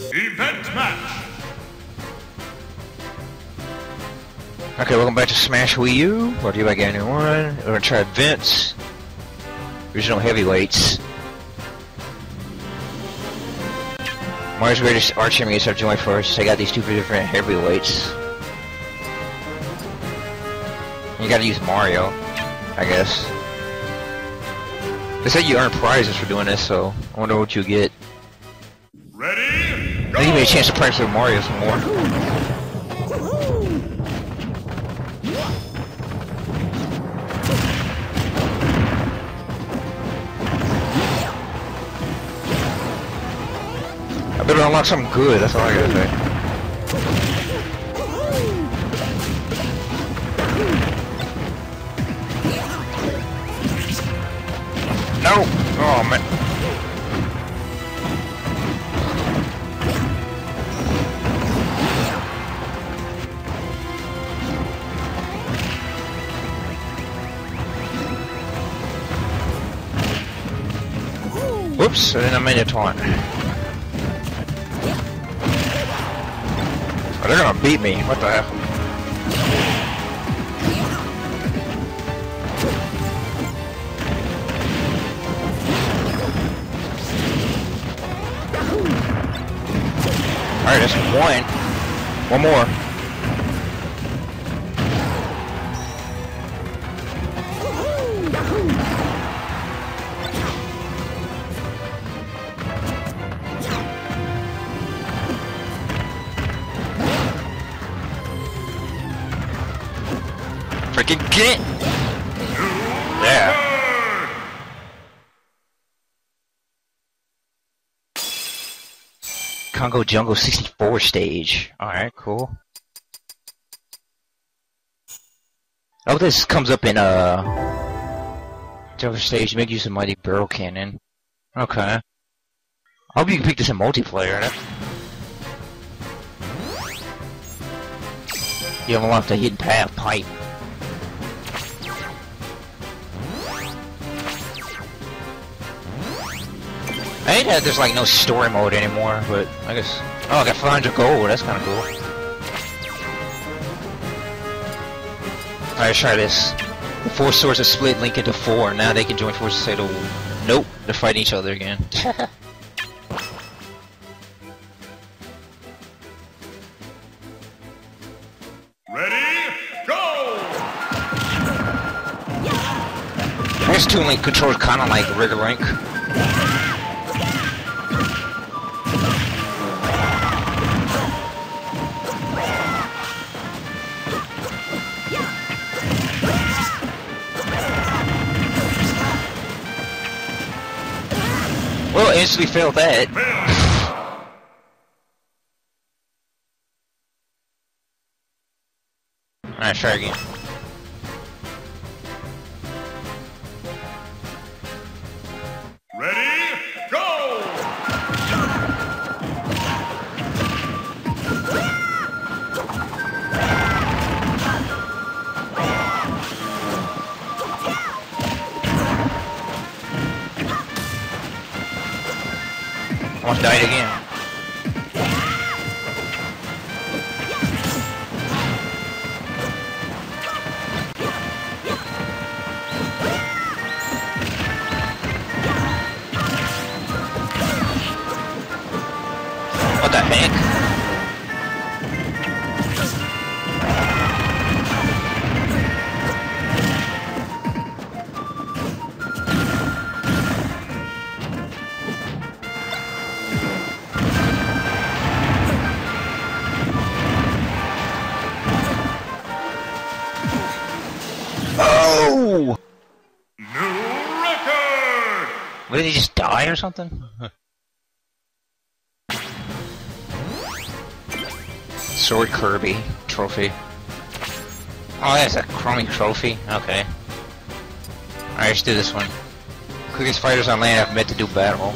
Event match. Okay, welcome back to Smash Wii U. Brought to you by Gamer One. We're gonna try events. Original heavyweights. Mario's greatest arch enemies are July 1st. I got these two different heavyweights. You gotta use Mario, I guess. They said you earn prizes for doing this, so I wonder what you get. Ready? Go! They give me a chance to practice with Mario some more. I better unlock something good, that's all I gotta say. No! Oh man. Whoops, I didn't mean to taunt. Oh, they're gonna beat me, what the hell? Alright, that's one. One more. Freaking get it! Yeah. Congo Jungle 64 stage. Alright, cool. Oh, this comes up in Jungle stage. Make use of Mighty Barrel Cannon. Okay. I hope you can pick this in multiplayer. You unlock the hidden path pipe. I hate that there's like no story mode anymore, but I guess... Oh, I got 500 gold, that's kinda cool. Alright, let's try this. The 4 swords have split Link into 4, now they can join forces to say, nope, they're fighting each other again. Ready? Go! I guess Toon Link controls kinda like regular Link. Well, instantly failed that. Alright, try again. Ready? Go! Almost died again. What the heck? Oh! New record! What, did he just die or something? Sword Kirby trophy. Oh, that's a Chromie trophy. Okay. Alright, let's do this one. Quickest fighters on land have met to do battle.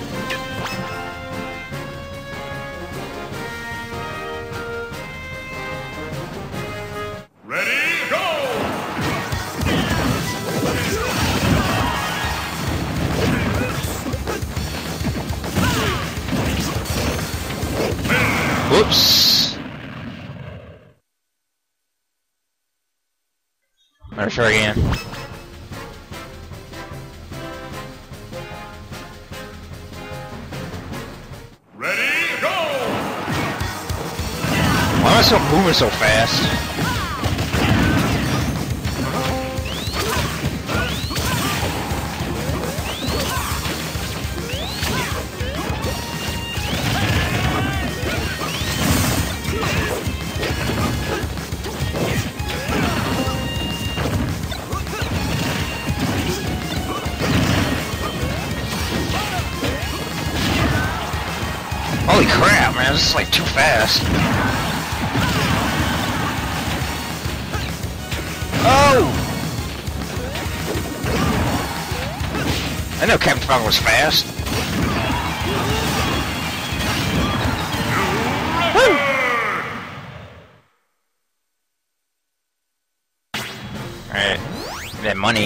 Ready? Go! Whoops. Better try again. Ready, go! Why am I so moving so fast? Holy crap, man, this is like too fast. Oh! I know Captain Falcon was fast. Woo! Alright, that money.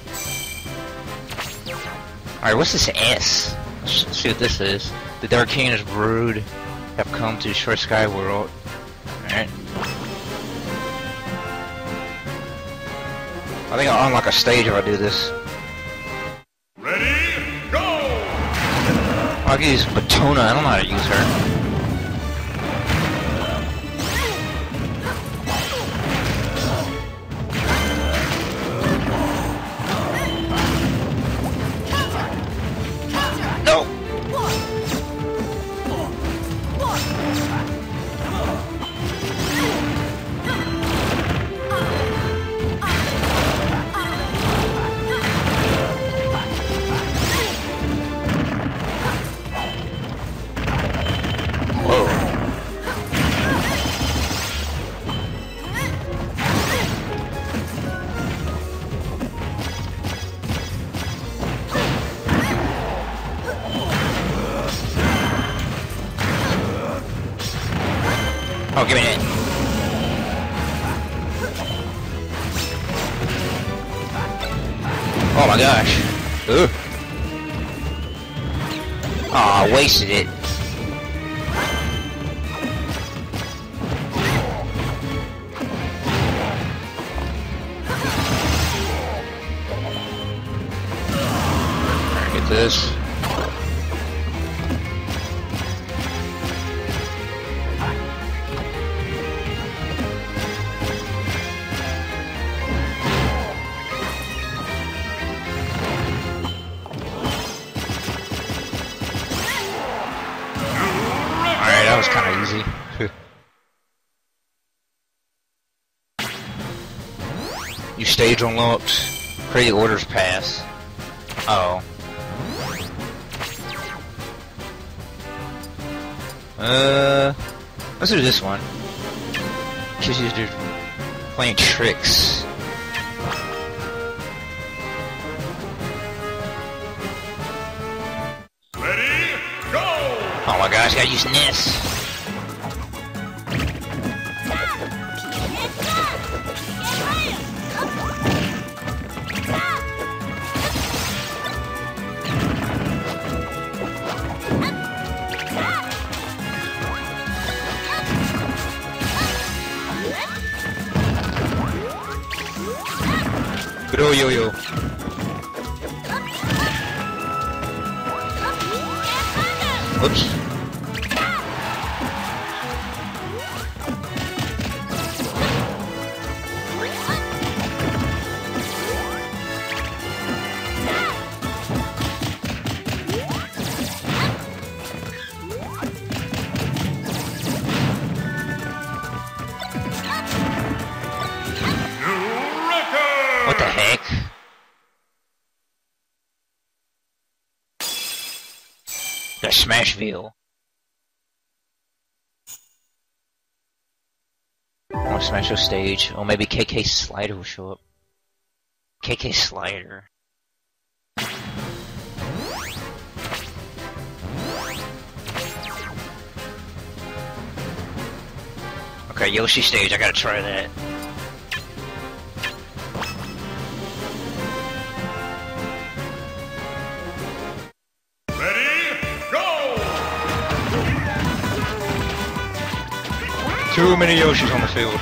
Alright, what's this S? Let's see what this is. The Dark Kingdom's brood have come to destroy Skyworld. Alright. I think I'll unlock a stage if I do this. Ready, go! I can use Batona, I don't know how to use her. Oh, give me that. Oh my gosh. Ugh. Aw, I wasted it. Alright, get this. That was kind of easy. You stage unlocked. Create orders pass. Uh oh. Let's do this one. Cause you're playing tricks. Ready, go! Oh my gosh, gotta use this. Good old yo-yo. Whoops. What the heck? The Smashville. I want to smash the stage. Or maybe KK Slider will show up. KK Slider. Okay, Yoshi stage, I gotta try that. Too many Yoshis on the field.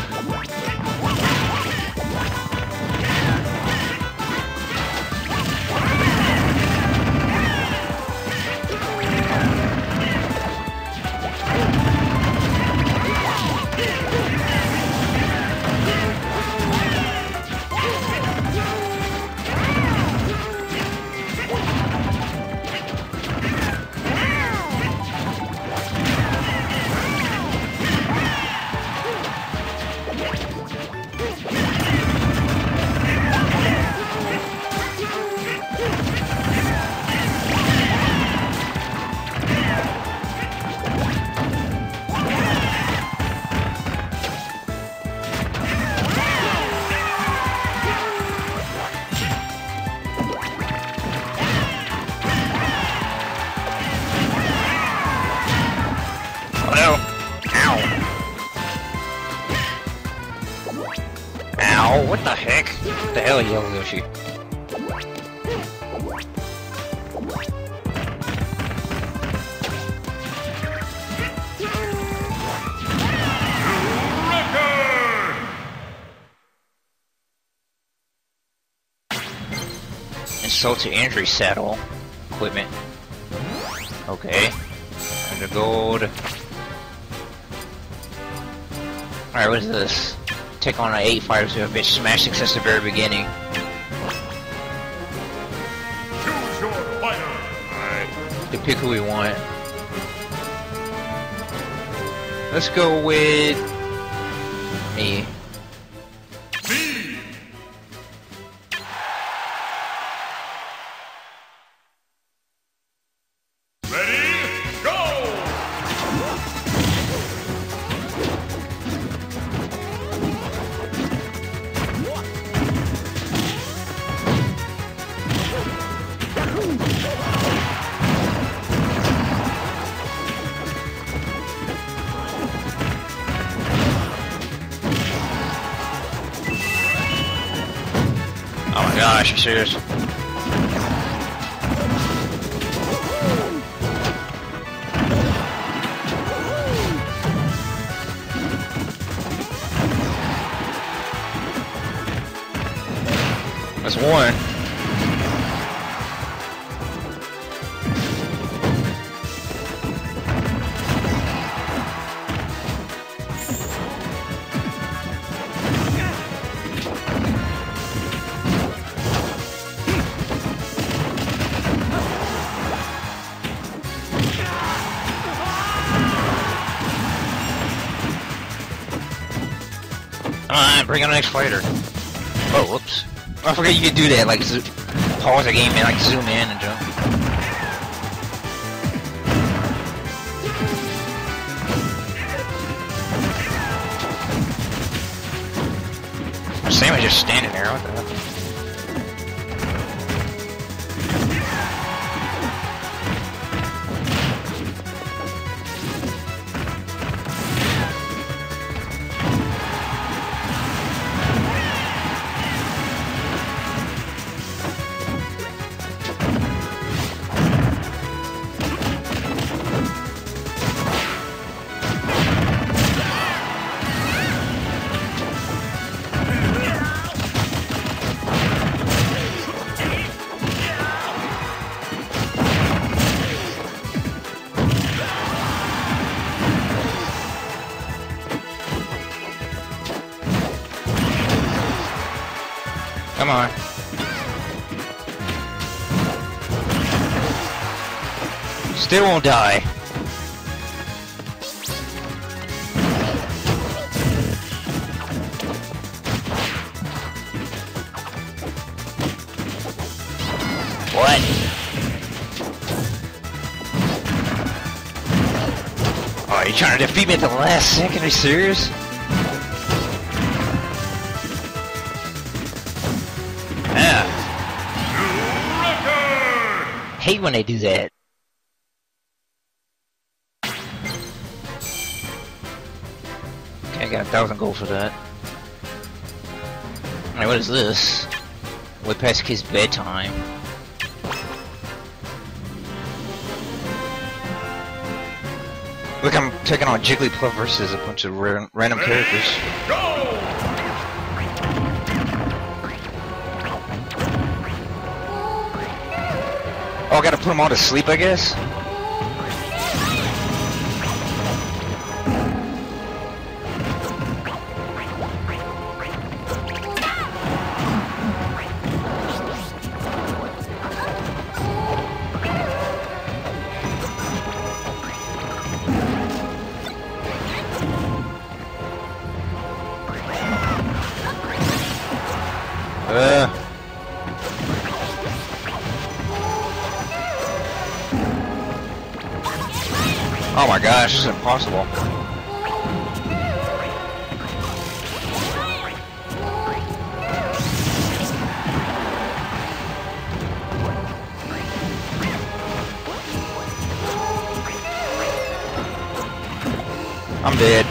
Ow, what the heck? What the hell, Yellow Yoshi? Insult to injury saddle equipment. Okay. And the gold. Alright, what is this? Take on an 8 fighters who have been smashing since the very beginning. Choose your fighter. Alright. We can pick who we want. Let's go with me. Me. Ready, go! Oh my gosh, you serious? That's one. Come on, bring on the next fighter. Oh, whoops. I forget you could do that, like pause the game and like zoom in and jump. Sam is just standing there, what the hell? Come on. Still won't die. What? Oh, you trying to defeat me at the last second? Are you serious? Hate when they do that. Okay, I got 1,000 gold for that. Alright, what is this? Way past kid's bedtime. Look, I'm taking on Jigglypuff versus a bunch of random characters. Go! Oh, I gotta put them all to sleep, I guess? Oh my gosh, this is impossible. I'm dead.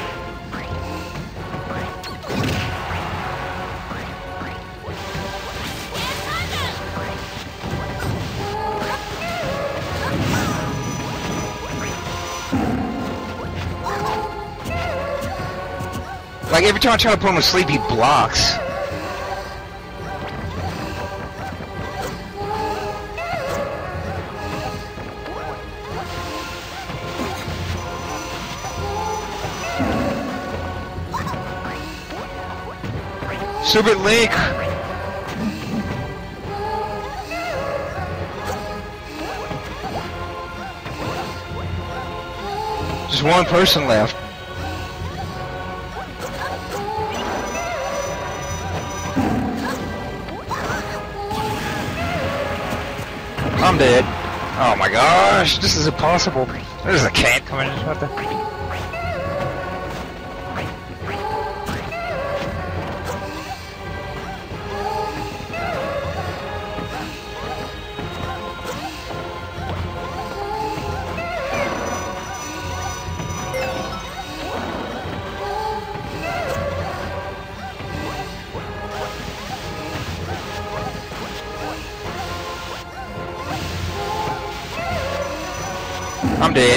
Like, every time I try to put him to sleep, he blocks. Super Link! Just one person left. I'm dead. Oh my gosh, this is impossible. There's a cat coming in. What the? I'm dead.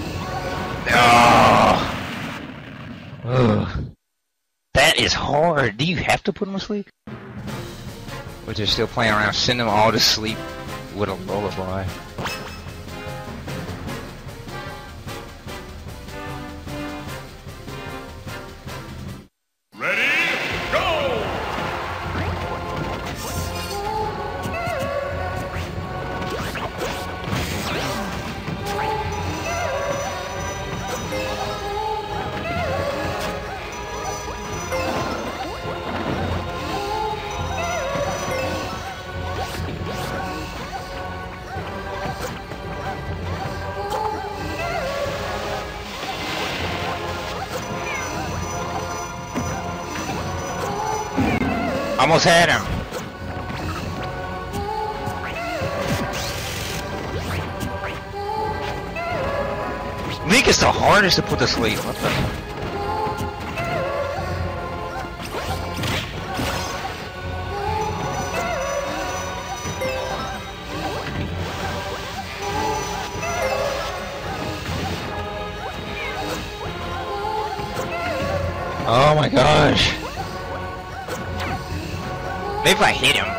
Oh. Ugh. That is hard. Do you have to put them to sleep? Or they're still playing around, send them all to sleep with a lullaby. Ready? Go! Almost had him. Link is the hardest to put to sleep. What the? Oh my gosh. Maybe if I hit him.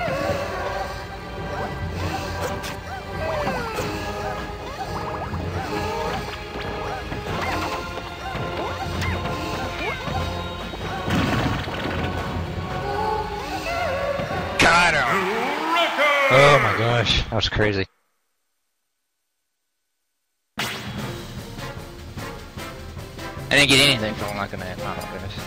Got him! Oh my gosh, that was crazy. I didn't get anything from unlocking that. Oh my goodness.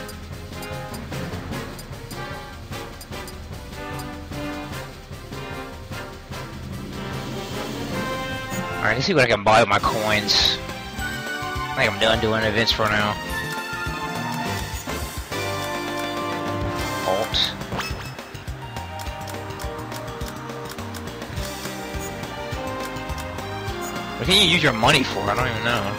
Alright, let's see what I can buy with my coins. I think I'm done doing events for now. Alt. What can you use your money for? I don't even know.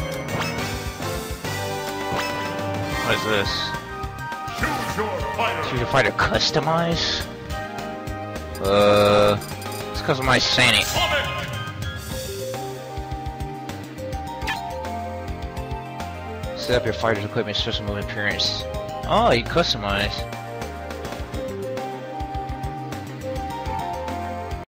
What is this? Choose your fighter. Street Fighter customize? Let's customize Sonic. Set up your fighter's equipment, system of appearance. Oh, you customize.